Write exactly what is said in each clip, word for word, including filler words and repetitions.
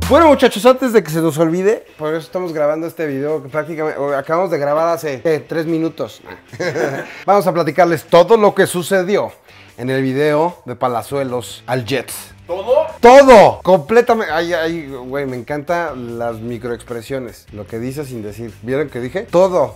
Bueno, muchachos, antes de que se nos olvide, por eso estamos grabando este video que prácticamente acabamos de grabar hace ¿qué? tres minutos. Vamos a platicarles todo lo que sucedió en el video de Palazuelos al Jets. ¿Todo? ¡Todo! Completamente. Ay, ay, güey, me encantan las microexpresiones. Lo que dice sin decir. ¿Vieron que dije? Todo.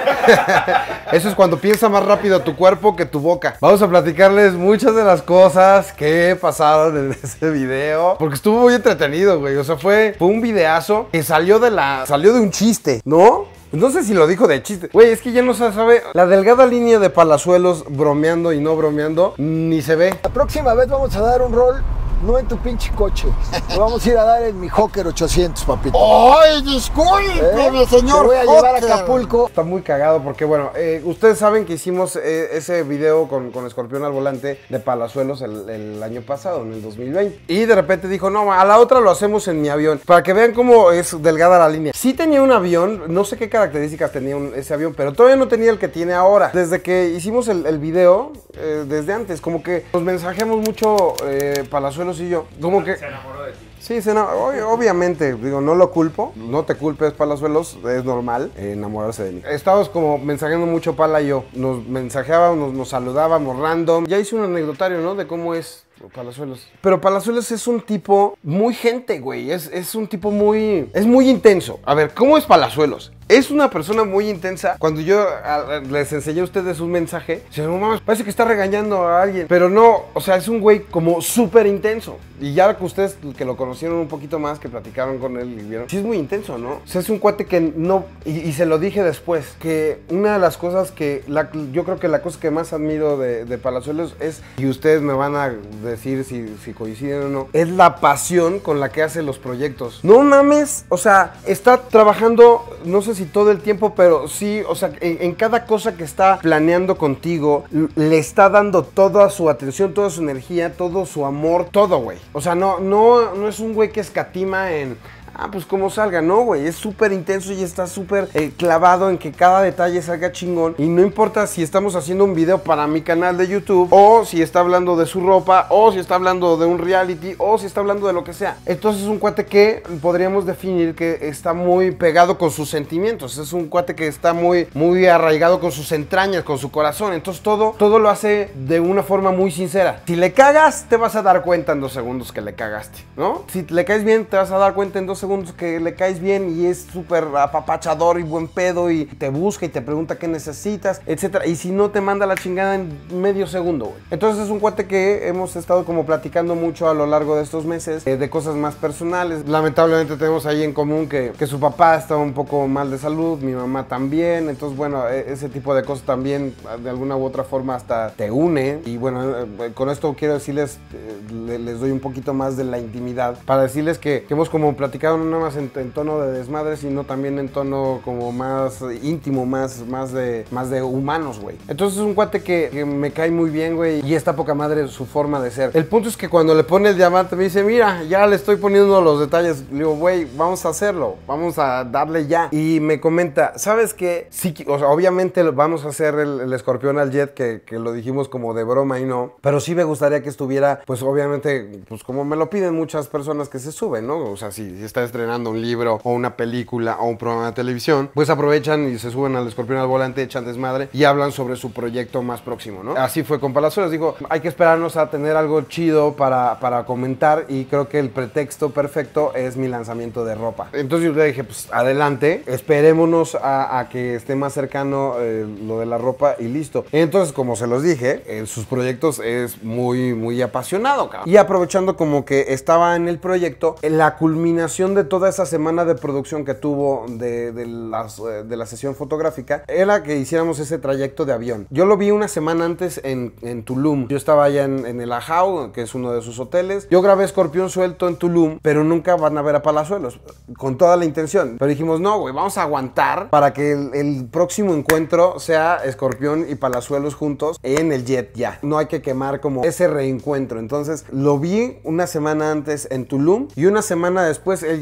Eso es cuando piensa más rápido tu cuerpo que tu boca. Vamos a platicarles muchas de las cosas que pasaron en ese video. Porque estuvo muy entretenido, güey. O sea, fue, fue un videazo que salió de la... Salió de un chiste, ¿no? No sé si lo dijo de chiste. Güey, es que ya no se sabe. La delgada línea de Palazuelos bromeando y no bromeando, ni se ve. La próxima vez vamos a dar un rol. No en tu pinche coche. Lo vamos a ir a dar en mi Hawker ochocientos, papito. ¡Ay, discúlpeme, ¿Eh? señor! Te voy a llevar a Hawker. Acapulco. Está muy cagado porque, bueno, eh, ustedes saben que hicimos eh, ese video con, con Escorpión al volante de Palazuelos el, el año pasado, en el dos mil veinte. Y de repente dijo, no, a la otra lo hacemos en mi avión. Para que vean cómo es delgada la línea. Sí tenía un avión, no sé qué características tenía un, ese avión, pero todavía no tenía el que tiene ahora. Desde que hicimos el, el video, eh, desde antes, como que nos mensajeamos mucho eh, Palazuelos y yo. Como que... Se enamoró de ti. Sí, se enamoró, obviamente, digo, no lo culpo, no te culpes, Palazuelos, es normal eh, enamorarse de mí. Estábamos como mensajeando mucho Pala y yo, nos mensajeábamos, nos, nos saludábamos random. Ya hice un anecdotario, ¿no? De cómo es Palazuelos. Pero Palazuelos es un tipo muy gente, güey, es, es un tipo muy... es muy intenso. A ver, ¿cómo es Palazuelos? Es una persona muy intensa. Cuando yo a, a, les enseñé a ustedes un mensaje, se no mames, parece que está regañando a alguien. Pero no, o sea, es un güey como súper intenso. Y ya que ustedes que lo conocieron un poquito más, que platicaron con él y vieron, sí es muy intenso, ¿no? O sea, es un cuate que no... Y, y se lo dije después, que una de las cosas que... La, yo creo que la cosa que más admiro de, de Palazuelos es, y ustedes me van a decir si, si coinciden o no, es la pasión con la que hace los proyectos. No mames, o sea, está trabajando, no sé si todo el tiempo, pero sí, o sea, en, en cada cosa que está planeando contigo, le está dando toda su atención, toda su energía, todo su amor, todo, güey. O sea, no, no, no es un güey que escatima en... Ah, pues como salga, no, güey, es súper intenso y está súper eh, clavado en que cada detalle salga chingón. Y no importa si estamos haciendo un video para mi canal de YouTube, o si está hablando de su ropa, o si está hablando de un reality, o si está hablando de lo que sea. Entonces es un cuate que podríamos definir que está muy pegado con sus sentimientos. Es un cuate que está muy, muy arraigado con sus entrañas, con su corazón. Entonces todo, todo lo hace de una forma muy sincera. Si le cagas, te vas a dar cuenta en dos segundos que le cagaste, ¿no? Si le caes bien, te vas a dar cuenta en dos segundos que le caes bien y es súper apapachador y buen pedo y te busca y te pregunta qué necesitas, etcétera. Y si no, te manda la chingada en medio segundo, güey. Entonces es un cuate que hemos estado como platicando mucho a lo largo de estos meses eh, de cosas más personales. Lamentablemente tenemos ahí en común que, que su papá está un poco mal de salud, mi mamá también. Entonces, bueno, ese tipo de cosas también de alguna u otra forma hasta te une. Y bueno, eh, con esto quiero decirles, eh, les doy un poquito más de la intimidad para decirles que, que hemos como platicado no nada más en, en tono de desmadre, sino también en tono como más íntimo, más, más, de, más de humanos, güey. Entonces es un cuate que, que me cae muy bien, güey, y está poca madre su forma de ser. El punto es que cuando le pone el diamante me dice, mira, ya le estoy poniendo los detalles. Le digo, güey, vamos a hacerlo, vamos a darle ya. Y me comenta, ¿sabes qué? Sí, o sea, obviamente vamos a hacer el, el escorpión al jet, que, que lo dijimos como de broma y no, pero sí me gustaría que estuviera, pues obviamente, pues como me lo piden muchas personas que se suben, ¿no? O sea, si, si está estrenando un libro o una película o un programa de televisión, pues aprovechan y se suben al escorpión al volante, echan desmadre y hablan sobre su proyecto más próximo, ¿no? Así fue con Palazuelos. Digo, hay que esperarnos a tener algo chido para, para comentar, y creo que el pretexto perfecto es mi lanzamiento de ropa. Entonces yo le dije, pues adelante, esperémonos a, a que esté más cercano eh, lo de la ropa y listo. Entonces, como se los dije, en sus proyectos es muy, muy apasionado, cabrón. Y aprovechando como que estaba en el proyecto, la culminación de toda esa semana de producción que tuvo de, de, las, de la sesión fotográfica era que hiciéramos ese trayecto de avión. Yo lo vi una semana antes en, en Tulum. Yo estaba allá en, en el Ajao, que es uno de sus hoteles. Yo grabé Escorpión Suelto en Tulum, pero nunca van a ver a Palazuelos, con toda la intención. Pero dijimos, no, güey, vamos a aguantar para que el, el próximo encuentro sea Escorpión y Palazuelos juntos en el jet ya. No hay que quemar como ese reencuentro. Entonces lo vi una semana antes en Tulum y una semana después él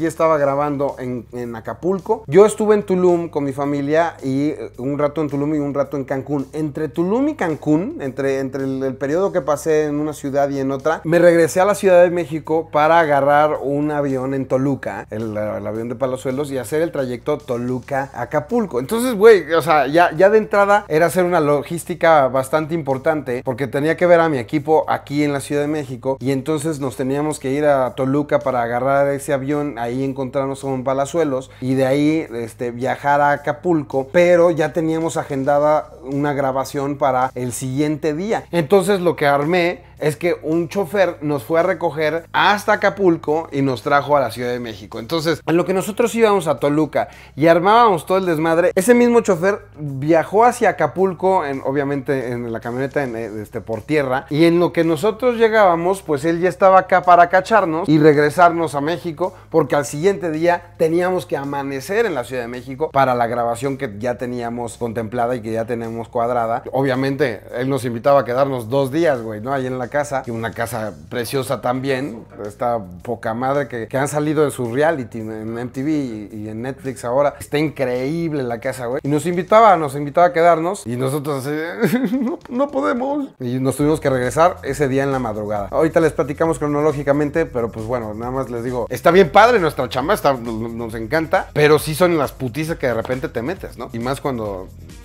ya estaba grabando en, en Acapulco. Yo estuve en Tulum con mi familia y un rato en Tulum y un rato en Cancún. Entre Tulum y Cancún, entre, entre el, el periodo que pasé en una ciudad y en otra, me regresé a la Ciudad de México para agarrar un avión en Toluca, el, el avión de Palazuelos, y hacer el trayecto Toluca-Acapulco. Entonces, güey, o sea, ya, ya de entrada era hacer una logística bastante importante porque tenía que ver a mi equipo aquí en la Ciudad de México y entonces nos teníamos que ir a Toluca para agarrar ese avión, ahí encontrarnos con Palazuelos y de ahí este, viajar a Acapulco, pero ya teníamos agendada una grabación para el siguiente día. Entonces lo que armé es que un chofer nos fue a recoger hasta Acapulco y nos trajo a la Ciudad de México. Entonces, en lo que nosotros íbamos a Toluca y armábamos todo el desmadre, ese mismo chofer viajó hacia Acapulco, en, obviamente en la camioneta en, este, por tierra, y en lo que nosotros llegábamos, pues él ya estaba acá para cacharnos y regresarnos a México, porque al siguiente día teníamos que amanecer en la Ciudad de México para la grabación que ya teníamos contemplada y que ya teníamos cuadrada. Obviamente, él nos invitaba a quedarnos dos días, güey, ¿no? Ahí en la casa, y una casa preciosa también, esta poca madre que, que han salido de su reality en M T V y, y en Netflix ahora. Está increíble la casa, güey. Y nos invitaba, nos invitaba a quedarnos y nosotros así, no, no podemos. Y nos tuvimos que regresar ese día en la madrugada. Ahorita les platicamos cronológicamente, pero pues bueno, nada más les digo, está bien padre nuestra chamba, está, nos encanta, pero sí son las putizas que de repente te metes, ¿no? Y más cuando...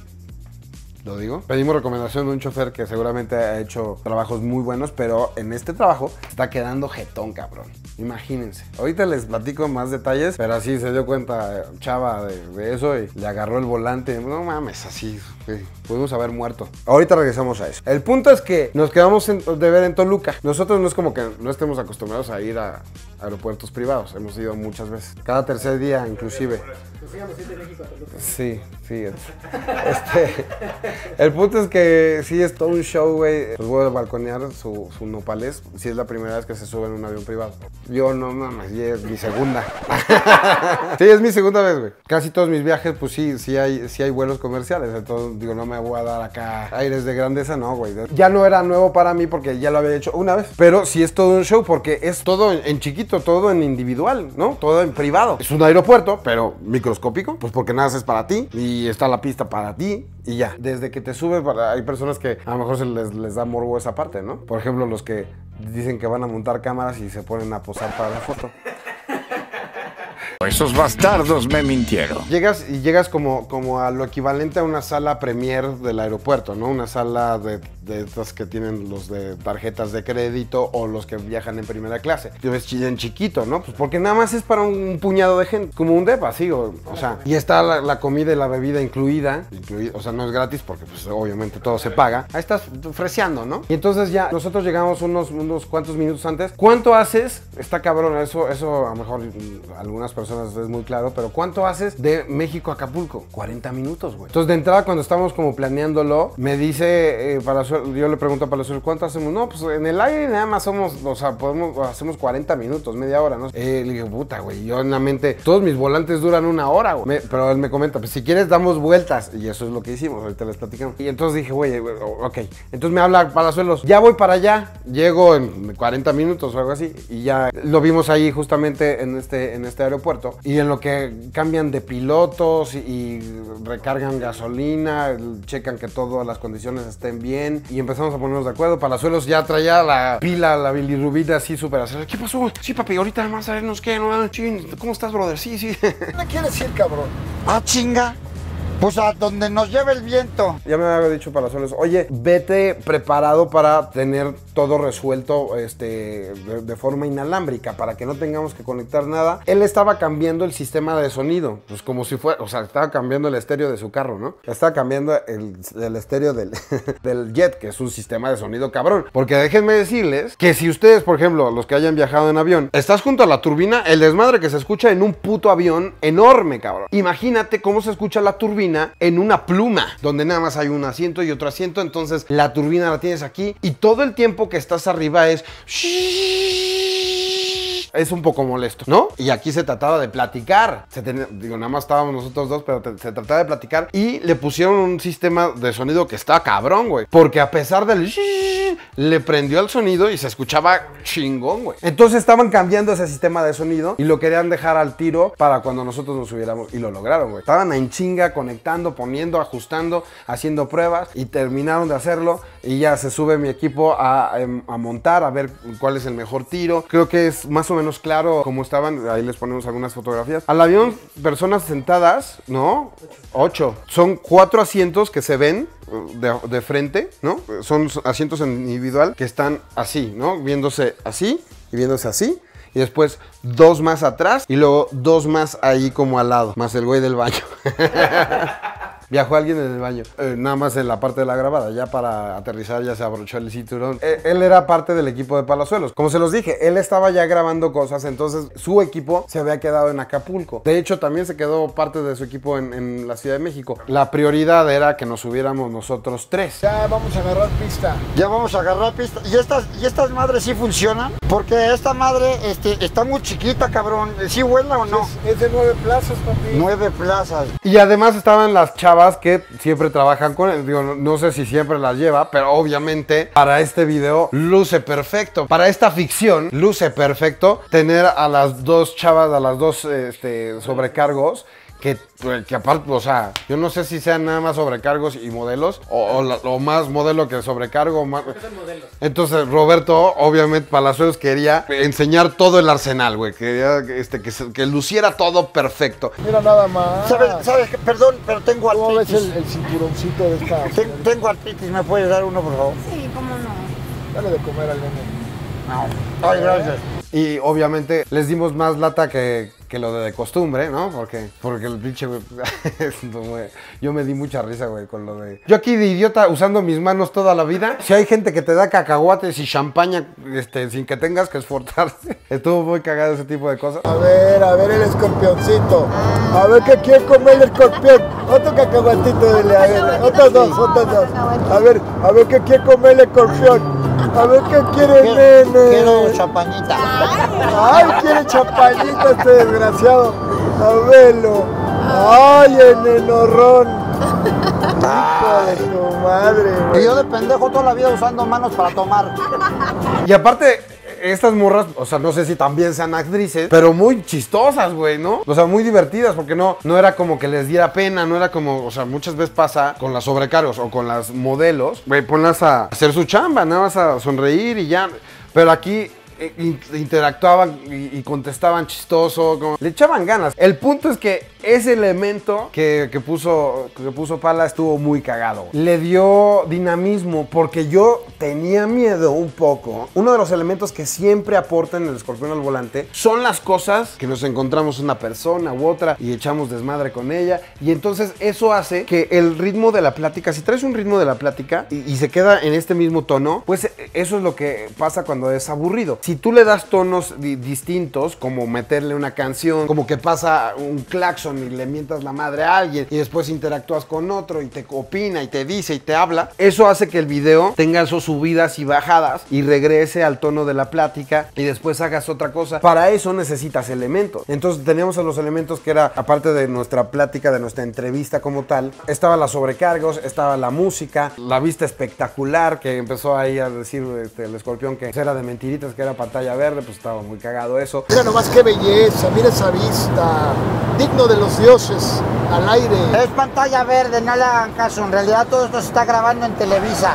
Lo digo. Pedimos recomendación de un chofer que seguramente ha hecho trabajos muy buenos, pero en este trabajo está quedando jetón, cabrón. Imagínense. Ahorita les platico más detalles, pero así se dio cuenta Chava de, de eso y le agarró el volante. No mames, así. Sí, pudimos haber muerto. Ahorita regresamos a eso. El punto es que nos quedamos en, de ver en Toluca. Nosotros no es como que no estemos acostumbrados a ir a aeropuertos privados. Hemos ido muchas veces. Cada tercer día, inclusive. Sí, sí. Este, el punto es que sí es todo un show, güey. Pues voy a balconear su, su nopales. Si es la primera vez que se sube en un avión privado. Yo no mames, y es mi segunda. Sí, es mi segunda vez, güey. Casi todos mis viajes, pues sí, sí hay, sí hay vuelos comerciales. Entonces, digo, no me voy a dar acá aires de grandeza, no, güey. Ya no era nuevo para mí porque ya lo había hecho una vez. Pero sí es todo un show porque es todo en, en chiquito, todo en individual, ¿no? Todo en privado. Es un aeropuerto, pero microscópico, pues porque nada es para ti y está la pista para ti y ya. Desde que te subes, hay personas que a lo mejor se les, les da morbo esa parte, ¿no? Por ejemplo, los que dicen que van a montar cámaras y se ponen a posar para la foto. Esos bastardos me mintieron. Llegas y llegas como, como a lo equivalente a una sala premier del aeropuerto, ¿no? Una sala de, de estas que tienen los de tarjetas de crédito o los que viajan en primera clase. Yo ves en chiquito, ¿no? Pues porque nada más es para un puñado de gente, como un depa, sí, o, o sea. Y está la, la comida y la bebida incluida, incluida, o sea, no es gratis porque pues obviamente todo se paga. Ahí estás freseando, ¿no? Y entonces ya nosotros llegamos unos, unos cuantos minutos antes. ¿Cuánto haces? Está cabrón, eso, eso a lo mejor algunas personas es muy claro, pero ¿cuánto haces de México a Acapulco? cuarenta minutos, güey. Entonces, de entrada, cuando estamos como planeándolo, me dice, eh, Palazuelos, yo le pregunto a Palazuelos, ¿cuánto hacemos? No, pues en el aire nada más somos, o sea, podemos, hacemos cuarenta minutos, media hora, ¿no? Eh, le digo, puta, güey, yo en la mente, todos mis volantes duran una hora, güey. Me, pero él me comenta, pues si quieres damos vueltas, y eso es lo que hicimos, ahorita les platicamos. Y entonces dije, güey, ok. Entonces me habla Palazuelos, ya voy para allá, llego en cuarenta minutos o algo así, y ya lo vimos ahí justamente en este, en este aeropuerto. Y en lo que cambian de pilotos y, y recargan gasolina, checan que todas las condiciones estén bien y empezamos a ponernos de acuerdo. Palazuelos ya traía la pila, la bilirrubina así súper acelerada. ¿Qué pasó? Sí, papi, ahorita además sabemos qué, ¿no? ¿Cómo estás, brother? Sí, sí. ¿Dónde quieres ir, cabrón? Ah, chinga. Pues a donde nos lleve el viento. Ya me había dicho Palazuelos, oye, vete preparado para tener todo resuelto este, de, de forma inalámbrica, para que no tengamos que conectar nada. Él estaba cambiando el sistema de sonido, pues como si fuera, o sea, estaba cambiando el estéreo de su carro, ¿no? Estaba cambiando el, el estéreo del, del jet, que es un sistema de sonido cabrón. Porque déjenme decirles que si ustedes, por ejemplo, los que hayan viajado en avión, estás junto a la turbina, el desmadre que se escucha en un puto avión enorme, cabrón. Imagínate cómo se escucha la turbina en una pluma, donde nada más hay un asiento y otro asiento, entonces la turbina la tienes aquí y todo el tiempo que estás arriba es... es un poco molesto, ¿no? Y aquí se trataba de platicar. Se tenía, digo, nada más estábamos nosotros dos, pero te, se trataba de platicar y le pusieron un sistema de sonido que está cabrón, güey. Porque a pesar del... le prendió el sonido y se escuchaba chingón, güey. Entonces estaban cambiando ese sistema de sonido y lo querían dejar al tiro para cuando nosotros nos subiéramos. Y lo lograron, güey. Estaban en chinga, conectando, poniendo, ajustando, haciendo pruebas y terminaron de hacerlo. Y ya se sube mi equipo a, a montar, a ver cuál es el mejor tiro. Creo que es más o menos claro cómo estaban. Ahí les ponemos algunas fotografías. Al avión, personas sentadas, ¿no? Ocho. Son cuatro asientos que se ven de, de frente, ¿no? Son asientos individual que están así, ¿no? Viéndose así y viéndose así. Y después dos más atrás y luego dos más ahí como al lado. Más el güey del baño. Viajó alguien en el baño, eh, nada más en la parte de la grabada, ya para aterrizar ya se abrochó el cinturón. Eh, él era parte del equipo de Palazuelos. Como se los dije, él estaba ya grabando cosas, entonces su equipo se había quedado en Acapulco. De hecho, también se quedó parte de su equipo en, en la Ciudad de México. La prioridad era que nos subiéramos nosotros tres. Ya vamos a agarrar pista. Ya vamos a agarrar pista. ¿Y estas, y estas madres sí funcionan? Porque esta madre este, está muy chiquita, cabrón. ¿Sí vuela o no? Es, es de nueve plazas, papi. Nueve plazas. Y además estaban las chavas que siempre trabajan con él. Digo, no, no sé si siempre las lleva, pero obviamente para este video luce perfecto. Para esta ficción luce perfecto tener a las dos chavas, a las dos este, sobrecargos. Que, que aparte, o sea, yo no sé si sean nada más sobrecargos y modelos o, o, la, o más modelo que sobrecargo. Más... Entonces, Roberto, obviamente, Palazuelos quería enseñar todo el arsenal, güey. Quería este, que, que luciera todo perfecto. Mira nada más. ¿Sabes? ¿Sabes? Perdón, pero tengo ¿Cómo artritis. ves el, el cinturoncito de esta? Ten, tengo artritis, ¿me puedes dar uno, por favor? Sí, cómo no. Dale de comer al nene. No. Ay, gracias. Y obviamente les dimos más lata que, que lo de, de costumbre, ¿no? Porque, porque el pinche, güey, yo me di mucha risa, güey, con lo de... Yo aquí de idiota usando mis manos toda la vida. Si hay gente que te da cacahuates y champaña este, sin que tengas que esforzarse. Estuvo muy cagado ese tipo de cosas. A ver, a ver el escorpioncito. A ver qué quiere comer el escorpión. Otro cacahuatito, dile, a ver. Otros dos, otros dos. A ver, a ver qué quiere comer el escorpión. A ver qué quiere el nene. Quiero champañita. Ay, quiere champañita este desgraciado. A verlo. Ay, el nenorrón. Hijo de tu madre, Y güey. yo de pendejo toda la vida usando manos para tomar. Y aparte, estas morras, o sea, no sé si también sean actrices, pero muy chistosas, güey, ¿no? O sea, muy divertidas, porque no, no era como que les diera pena, no era como, o sea, muchas veces pasa con las sobrecargos o con las modelos, güey, ponlas a hacer su chamba, nada más a sonreír y ya. Pero aquí in- interactuaban y, y contestaban chistoso, como, le echaban ganas. El punto es que ese elemento que, que, puso, que puso Pala estuvo muy cagado. Le dio dinamismo porque yo tenía miedo un poco. Uno de los elementos que siempre aportan el escorpión al volante son las cosas que nos encontramos una persona u otra y echamos desmadre con ella. Y entonces eso hace que el ritmo de la plática, si traes un ritmo de la plática y, y se queda en este mismo tono, pues eso es lo que pasa cuando es aburrido. Si tú le das tonos di- distintos, como meterle una canción, como que pasa un claxon y le mientas la madre a alguien y después interactúas con otro y te opina y te dice y te habla, eso hace que el video tenga esos subidas y bajadas y regrese al tono de la plática y después hagas otra cosa. Para eso necesitas elementos. Entonces teníamos a los elementos que era, aparte de nuestra plática, de nuestra entrevista como tal, estaban las sobrecargos, estaba la música, la vista espectacular que empezó ahí a decir este, el escorpión que era de mentiritas, que era pantalla verde, pues estaba muy cagado eso. Mira nomás qué belleza, mira esa vista. Digno de los dioses, al aire. Es pantalla verde, no le hagan caso. En realidad todo esto se está grabando en Televisa.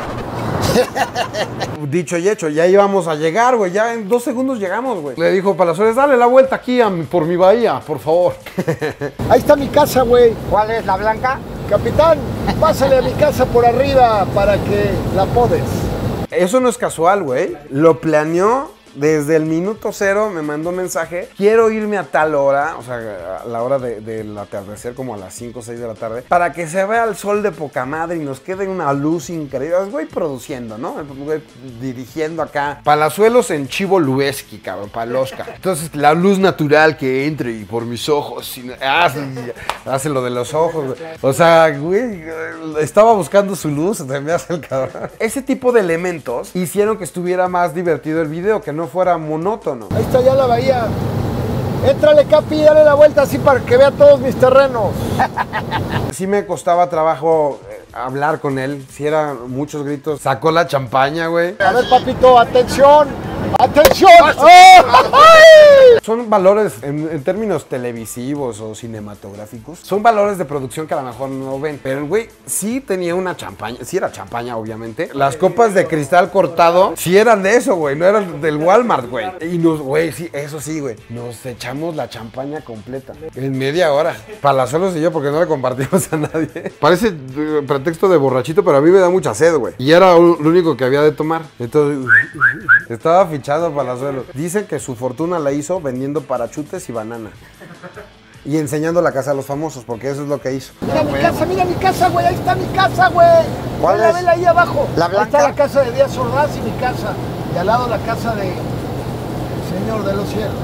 Dicho y hecho, ya íbamos a llegar, güey, ya en dos segundos llegamos, güey. Le dijo Palazuelos, dale la vuelta aquí a mi- por mi bahía, por favor. Ahí está mi casa, güey. ¿Cuál es, la blanca? Capitán, pásale a mi casa por arriba para que la podes. Eso no es casual, güey. Lo planeó desde el minuto cero, me mandó mensaje. Quiero irme a tal hora, o sea, a la hora de- del atardecer, como a las cinco o seis de la tarde, para que se vea el sol de poca madre y nos quede una luz increíble. El güey produciendo, ¿no? El güey dirigiendo acá. Palazuelos en Chivo Lubeski, cabrón, Palosca. Entonces, la luz natural que entre y por mis ojos. Y, hace, hace lo de los ojos, güey. O sea, güey, estaba buscando su luz, se me hace el cabrón. Ese tipo de elementos hicieron que estuviera más divertido el video, que no fuera monótono. Ahí está ya la bahía. Éntrale, Capi, dale la vuelta así para que vea todos mis terrenos. Sí me costaba trabajo eh, hablar con él. Si eran muchos gritos. Sacó la champaña, güey. A ver, papito, atención. ¡Atención! Son valores en, en términos televisivos o cinematográficos. Son valores de producción que a lo mejor no ven. Pero el güey sí tenía una champaña. Sí era champaña, obviamente. Las copas de cristal cortado sí eran de eso, güey. No eran del Walmart, güey. Y nos, güey, sí, eso sí, güey. Nos echamos la champaña completa. En media hora. Palazuelos y yo, porque no le compartimos a nadie. Parece uh, pretexto de borrachito, pero a mí me da mucha sed, güey. Y era lo único que había de tomar. Entonces, uh, estaba fichado Palazuelos. Dice que su fortuna la hizo vendiendo parachutes y banana. Y enseñando la casa a los famosos, porque eso es lo que hizo. Mira mi casa, mira mi casa, güey. Ahí está mi casa, güey. ¿Cuál Vela, es? vela ahí abajo. ¿La Ahí blanca? está la casa de Díaz Ordaz y mi casa. Y al lado la casa de Señor de los Cielos.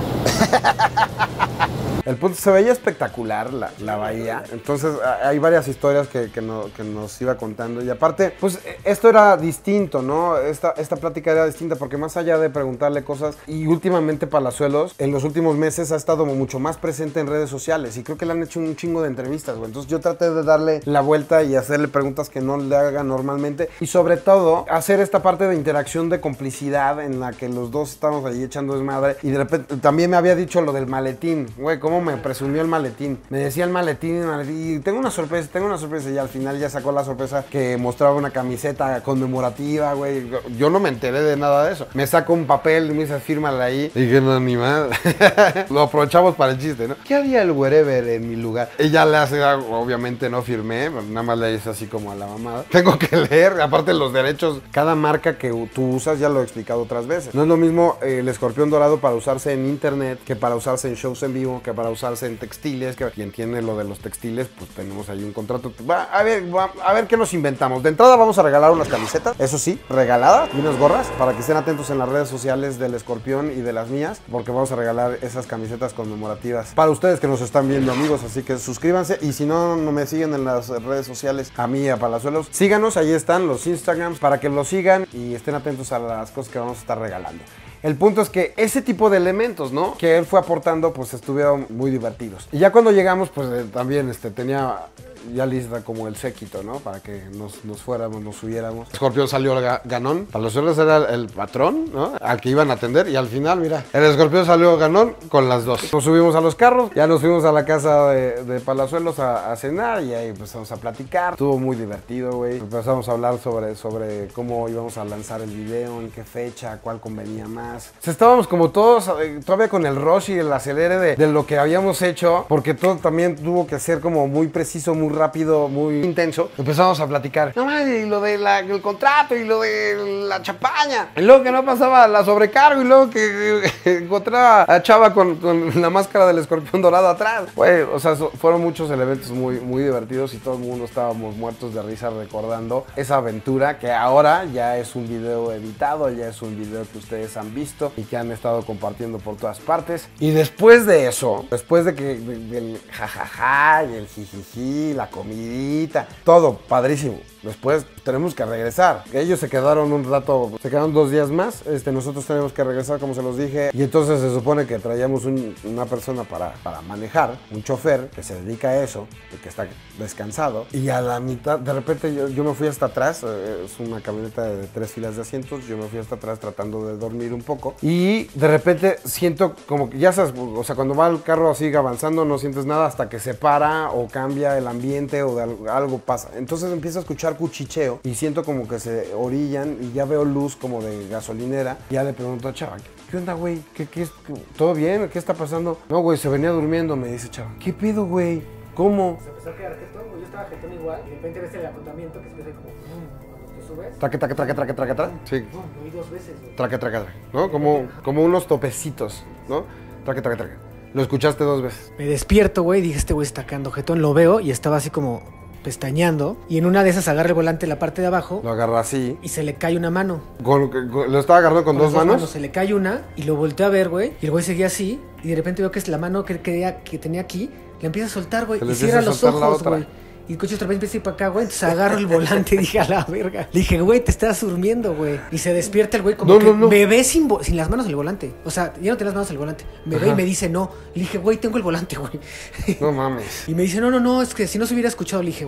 El punto, se veía espectacular la, la bahía. Entonces hay varias historias que, que, no, que nos iba contando. Y aparte, pues esto era distinto, ¿no? Esta, esta plática era distinta porque más allá de preguntarle cosas, y últimamente Palazuelos, en los últimos meses ha estado mucho más presente en redes sociales. Y creo que le han hecho un chingo de entrevistas, güey. Entonces yo traté de darle la vuelta y hacerle preguntas que no le hagan normalmente. Y sobre todo, hacer esta parte de interacción, de complicidad, en la que los dos estábamos ahí echando desmadre. Y de repente también me había dicho lo del maletín. Güey, ¿cómo me presumió el maletín? Me decía el maletín, el maletín, y tengo una sorpresa, tengo una sorpresa, y al final ya sacó la sorpresa que mostraba una camiseta conmemorativa, güey. Yo no me enteré de nada de eso. Me sacó un papel y me dice, fírmala ahí. Y dije, no, ni mal. Lo aprovechamos para el chiste, ¿no? ¿Qué haría el wherever en mi lugar? Ella le hace, obviamente no firmé, nada más le hice así como a la mamada. Tengo que leer, aparte los derechos, cada marca que tú usas, ya lo he explicado otras veces. No es lo mismo eh, el escorpión dorado para usarse en internet, que para usarse en shows en vivo, que para usarse en textiles, que quien tiene lo de los textiles, pues tenemos ahí un contrato. Va, a ver, va, a ver qué nos inventamos. De entrada vamos a regalar unas camisetas, eso sí, regaladas, y unas gorras, para que estén atentos en las redes sociales del Escorpión y de las mías, porque vamos a regalar esas camisetas conmemorativas para ustedes que nos están viendo, amigos. Así que suscríbanse, y si no, no me siguen en las redes sociales, a mí, a Palazuelos, síganos, ahí están los Instagrams, para que los sigan y estén atentos a las cosas que vamos a estar regalando. El punto es que ese tipo de elementos, ¿no?, que él fue aportando, pues estuvieron muy divertidos. Y ya cuando llegamos, pues eh, también este, tenía ya lista como el séquito, ¿no?, para que nos, nos fuéramos, nos subiéramos. Escorpión salió ga ganón. Palazuelos era el patrón, ¿no?, al que iban a atender. Y al final, mira, el Escorpión salió ganón con las dos. Nos subimos a los carros, ya nos fuimos a la casa de, de Palazuelos a, a cenar, y ahí empezamos a platicar. Estuvo muy divertido, güey. Empezamos a hablar sobre, sobre cómo íbamos a lanzar el video, en qué fecha, cuál convenía más. O sea, estábamos como todos eh, todavía con el rush y el acelere de, de lo que habíamos hecho, porque todo también tuvo que ser como muy preciso, muy rápido, muy intenso. Empezamos a platicar, no más, y lo del de contrato, y lo de la champaña, y luego que no pasaba la sobrecargo, y luego que eh, encontraba a Chava con, con la máscara del escorpión dorado atrás. Güey, o sea, so, fueron muchos elementos muy, muy divertidos, y todo el mundo estábamos muertos de risa recordando esa aventura, que ahora ya es un video editado, ya es un video que ustedes han visto visto y que han estado compartiendo por todas partes. Y después de eso, después de que de, del jajaja y el jijiji, la comidita, todo padrísimo. Después tenemos que regresar. Ellos se quedaron un rato, se quedaron dos días más. Este, nosotros tenemos que regresar, como se los dije. Y entonces se supone que traíamos un, una persona para, para manejar, un chofer que se dedica a eso, y que está descansado. Y a la mitad, de repente yo, yo me fui hasta atrás. Eh, es una camioneta de tres filas de asientos. Yo me fui hasta atrás tratando de dormir un poco. Y de repente siento como que, ya sabes, o sea, cuando va el carro sigue avanzando, no sientes nada hasta que se para o cambia el ambiente o de algo, algo pasa. Entonces empiezo a escuchar cuchicheo y siento como que se orillan y ya veo luz como de gasolinera. Ya le pregunto a Chava, ¿qué onda, güey? ¿Qué, qué es? ¿Todo bien? ¿Qué está pasando? No, güey, se venía durmiendo, me dice Chava. ¿Qué pedo, güey? ¿Cómo? Se empezó a quedar jetón, yo estaba jetón igual, y de repente ves el acotamiento que se empieza como, cuando te subes. Traque, traque, traque, traque, traque, traque. Sí. Lo vi dos veces, güey. Traque, traque, traque, ¿no? Como, como unos topecitos, ¿no? Traque, traque, traque. Lo escuchaste dos veces. Me despierto, güey, dije, este güey está quedando jetón, lo veo y estaba así como pestañeando, y en una de esas agarra el volante en la parte de abajo. Lo agarra así. Y se le cae una mano. Con, con, ¿Lo estaba agarrando con, con dos, dos manos? manos? Se le cae una y lo volteé a ver, güey, y el güey seguía así, y de repente veo que es la mano que, que, que tenía aquí, le empieza a soltar, güey, y cierra los ojos, güey. Y el coche otra vez empieza a ir para acá, güey. Entonces agarro el volante y dije, a la verga. Le dije, güey, te estás durmiendo, güey. Y se despierta el güey como no, que no, no. me ve sin, sin las manos en el volante. O sea, ya no tenía las manos en el volante. Me Ajá. ve y me dice, no. Le dije, güey, tengo el volante, güey. No mames. Y me dice, no, no, no, es que si no se hubiera escuchado. Le dije, güey,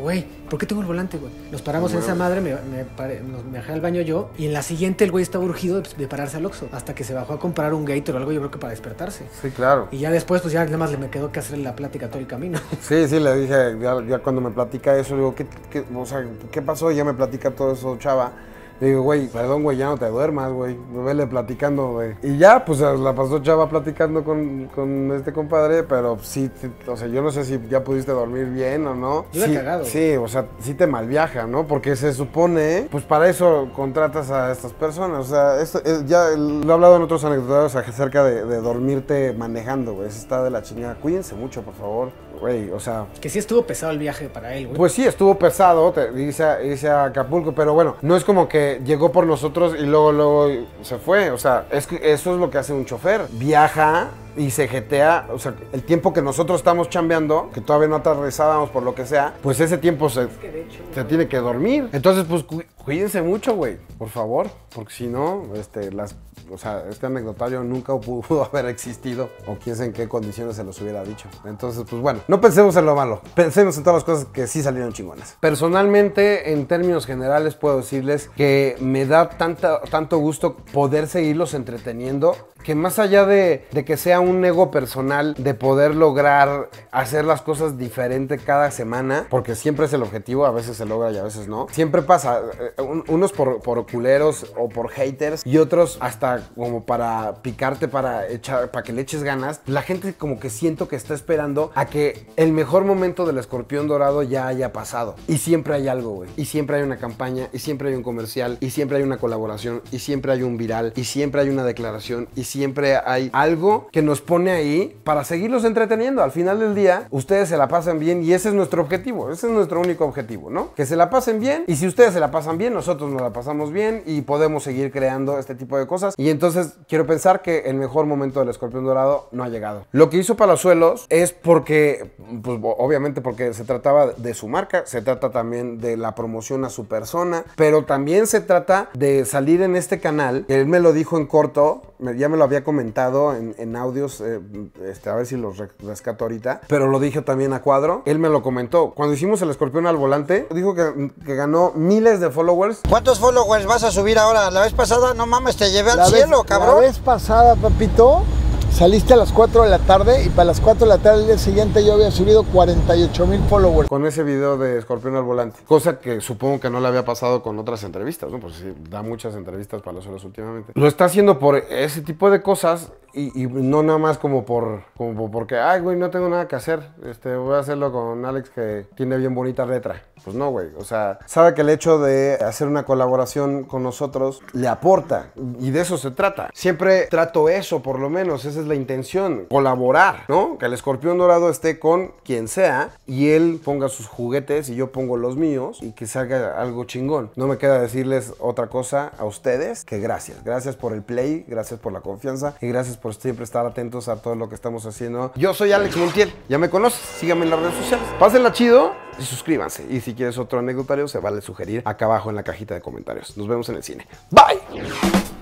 ¿por qué tengo el volante, güey? Nos paramos bueno. en esa madre, me, me, paré, me bajé al baño yo, y en la siguiente el güey estaba urgido de, de pararse al Oxxo, hasta que se bajó a comprar un Gator o algo, yo creo que para despertarse. Sí, claro. Y ya después, pues ya nada más le me quedó que hacerle la plática todo el camino. Sí, sí, le dije, ya, ya cuando me platica eso, le digo, ¿qué, qué, o sea, ¿qué pasó? Y ya me platica todo eso, chava. Le digo, güey, perdón, güey, ya no te duermas, güey. Vele platicando, güey. Y ya, pues la pasó Chava platicando con, con este compadre, pero sí, o sea, yo no sé si ya pudiste dormir bien o no. Yo sí, he cagado. Sí, o sea, sí te malviaja, ¿no? Porque se supone, pues para eso contratas a estas personas. O sea, esto, es, ya lo he hablado en otros anecdotarios acerca de, de dormirte manejando, güey. Eso está de la chingada. Cuídense mucho, por favor. Güey, o sea... Que sí estuvo pesado el viaje para él, güey. Pues sí, estuvo pesado, te, irse, a, irse a Acapulco, pero bueno, no es como que llegó por nosotros y luego, luego se fue. O sea, es que eso es lo que hace un chofer. Viaja y se jetea, o sea, el tiempo que nosotros estamos chambeando, que todavía no aterrizábamos por lo que sea, pues ese tiempo se, es que de hecho, se tiene que dormir. Entonces, pues cu cuídense mucho, güey, por favor, porque si no, este, las... O sea, este anecdotario nunca pudo haber existido, o quién sabe en qué condiciones se los hubiera dicho. Entonces, pues bueno, no pensemos en lo malo, pensemos en todas las cosas que sí salieron chingonas. Personalmente, en términos generales, puedo decirles que me da tanta, tanto gusto poder seguirlos entreteniendo, que más allá de, de que sea un ego personal, de poder lograr hacer las cosas diferente cada semana, porque siempre es el objetivo, a veces se logra y a veces no. Siempre pasa, unos por, por culeros o por haters, y otros hasta como para picarte, para echar, para que le eches ganas. La gente como que siento que está esperando a que el mejor momento del escorpión dorado ya haya pasado. Y siempre hay algo, güey. Y siempre hay una campaña, y siempre hay un comercial, y siempre hay una colaboración, y siempre hay un viral, y siempre hay una declaración, y siempre hay algo que nos pone ahí para seguirlos entreteniendo. Al final del día, ustedes se la pasan bien, y ese es nuestro objetivo. Ese es nuestro único objetivo, ¿no? Que se la pasen bien, y si ustedes se la pasan bien, nosotros nos la pasamos bien, y podemos seguir creando este tipo de cosas. Y entonces quiero pensar que el mejor momento del escorpión dorado no ha llegado. Lo que hizo Palazuelos es porque, pues obviamente porque se trataba de su marca, se trata también de la promoción a su persona, pero también se trata de salir en este canal. Él me lo dijo en corto, ya me lo había comentado en, en audios, eh, este, a ver si los rescato ahorita, pero lo dije también a cuadro. Él me lo comentó. Cuando hicimos el escorpión al volante, dijo que, que ganó miles de followers. ¿Cuántos followers vas a subir ahora? La vez pasada, no mames, te llevé al la cielo, vez, cabrón. La vez pasada, papito, saliste a las cuatro de la tarde, y para las cuatro de la tarde del día siguiente yo había subido cuarenta y ocho mil followers. Con ese video de escorpión al volante. Cosa que supongo que no le había pasado con otras entrevistas, ¿no? Pues sí, da muchas entrevistas para los suelos últimamente. Lo está haciendo por ese tipo de cosas y, y no nada más como por como porque, ay, güey, no tengo nada que hacer. Este, voy a hacerlo con Alex que tiene bien bonita letra. Pues no, güey. O sea, sabe que el hecho de hacer una colaboración con nosotros le aporta. Y de eso se trata. Siempre trato eso, por lo menos. Esa es la intención. Colaborar, ¿no? Que el escorpión dorado esté con quien sea y él ponga sus juguetes y yo pongo los míos y que salga algo chingón. No me queda decirles otra cosa a ustedes que gracias. Gracias por el play, gracias por la confianza y gracias por siempre estar atentos a todo lo que estamos haciendo. Yo soy Alex Montiel. Ya me conoces. Síganme en las redes sociales. Pásenla chido y suscríbanse. Y si quieres otro anecdotario, se vale sugerir acá abajo en la cajita de comentarios. Nos vemos en el cine. Bye.